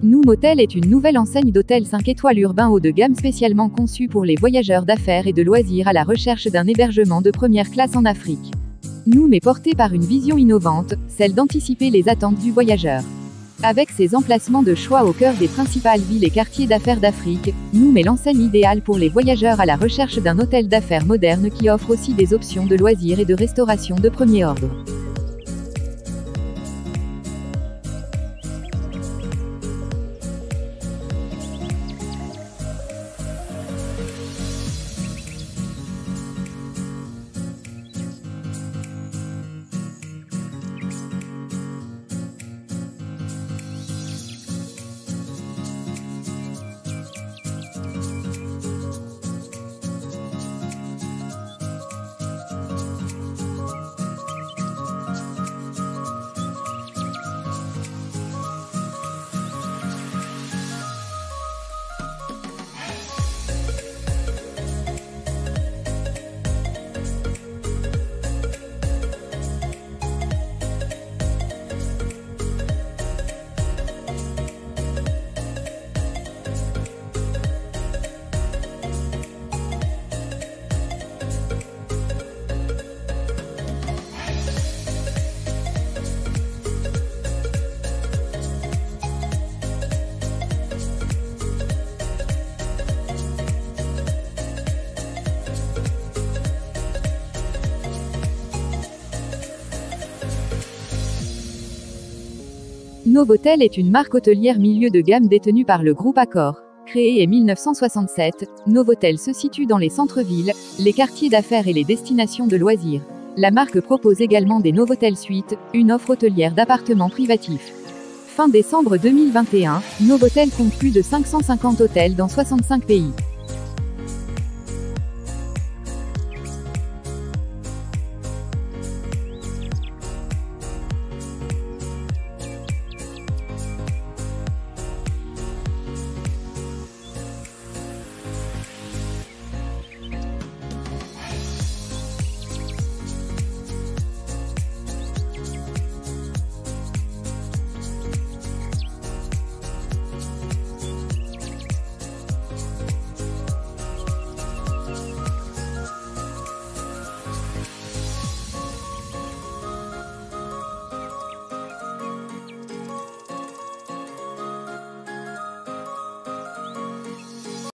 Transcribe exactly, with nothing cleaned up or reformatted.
Novotel est une nouvelle enseigne d'hôtels cinq étoiles urbains haut de gamme spécialement conçue pour les voyageurs d'affaires et de loisirs à la recherche d'un hébergement de première classe en Afrique. Noom est porté par une vision innovante, celle d'anticiper les attentes du voyageur. Avec ses emplacements de choix au cœur des principales villes et quartiers d'affaires d'Afrique, Noom est l'enseigne idéale pour les voyageurs à la recherche d'un hôtel d'affaires moderne qui offre aussi des options de loisirs et de restauration de premier ordre. Novotel est une marque hôtelière milieu de gamme détenue par le groupe Accor. Créée en mille neuf cent soixante-sept, Novotel se situe dans les centres-villes, les quartiers d'affaires et les destinations de loisirs. La marque propose également des Novotel Suites, une offre hôtelière d'appartements privatifs. Fin décembre deux mille vingt et un, Novotel compte plus de cinq cent cinquante hôtels dans soixante-cinq pays.